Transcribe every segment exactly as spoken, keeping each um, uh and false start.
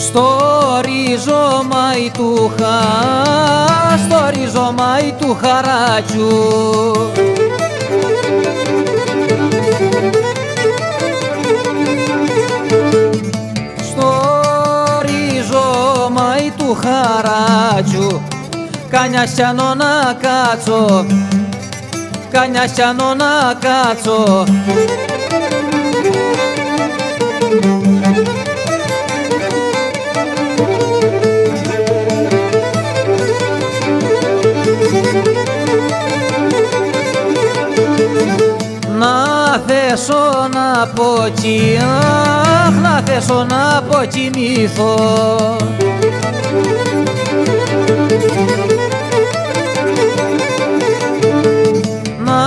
στο ριζόμαι του χα, στο ριζόμαι του χαράτσου. Στο ριζόμαι του χαράτσου, κάνια σιανό να κάτσω, κάνια σιανό να κάτσω. Να θέσω να αποκοι... Αχ, να θέσω να αποκοιμηθώ. Να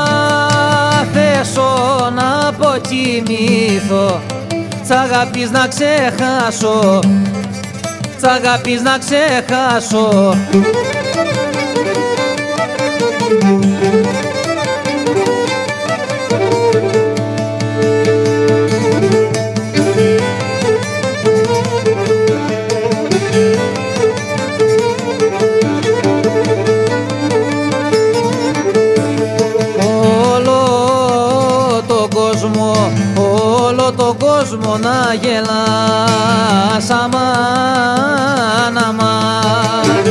θέσω να αποκοιμηθώ, τς' αγάπης να ξεχάσω, τς' αγάπης να ξεχάσω. Όλο τον κόσμο να γελάς, αμάν, αμάν.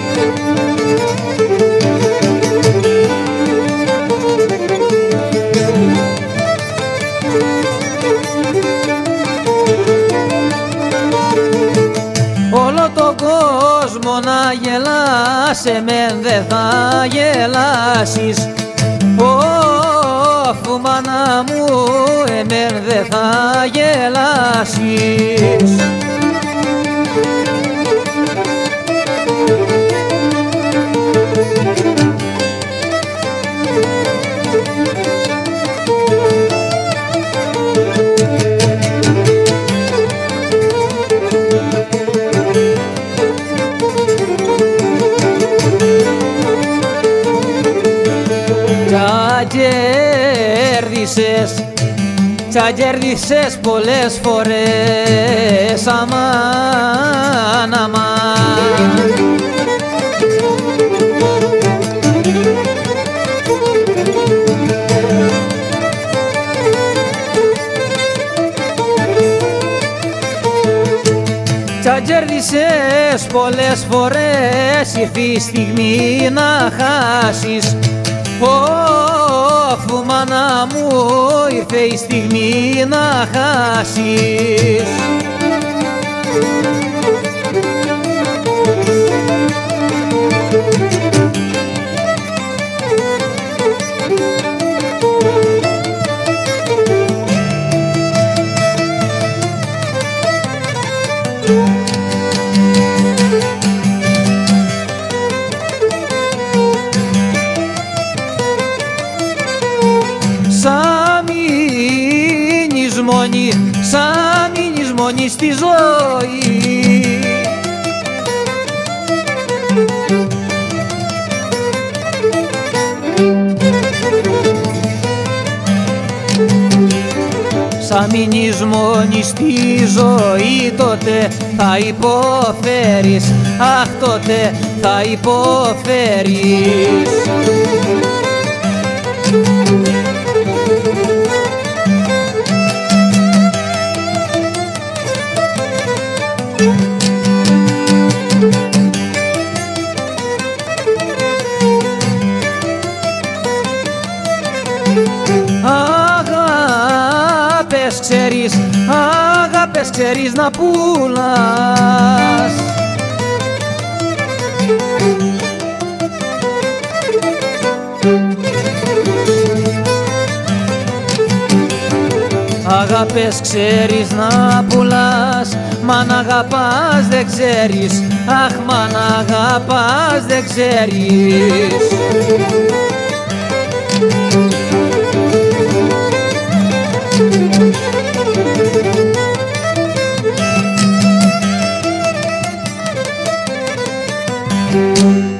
Όλο τον κόσμο να γελάς, εμέν δε θα γελάσεις. Αφού μάνα μου, εμέν δε θα γελάσεις. Κέρδισες, τσα κέρδισες πολλές φορές, αμάν, αμάν. Τσα κέρδισες πολλές φορές, ήρθε η στιγμή να χάσεις. Αφού μάνα μου, ήρθε η στιγμή να χάσεις. Σαν μείνεις μόνη, σαν μείνεις μόνη στη ζωή. Σαν μείνεις μόνη στη ζωή, τότε θα υποφέρεις, αχ, τότε θα υποφέρεις. Αγάπες ξέρεις, αγάπες ξέρεις να πουλάς. Αγάπες ξέρεις να πουλάς, μα να αγαπάς δεν ξέρεις, αχ, μα να αγαπάς δεν ξέρεις. Thank you.